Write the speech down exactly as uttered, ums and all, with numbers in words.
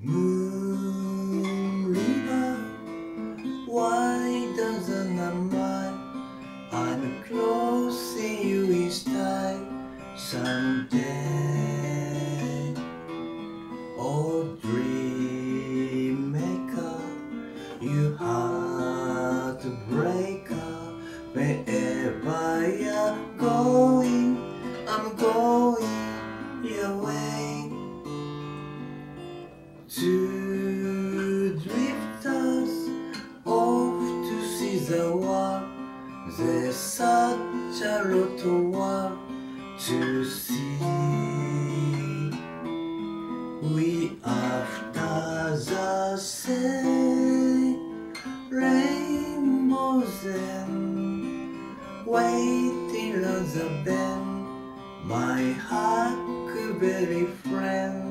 Moon river, why doesn't I mind? I'm closing you each time someday. Oh, dream maker, you heartbreaker. Wherever you're going, I'm going your way. Two drifters off to see the world. There's such a lot of world to see. We after the same rainbows and waiting on the bend. My huckleberry friend.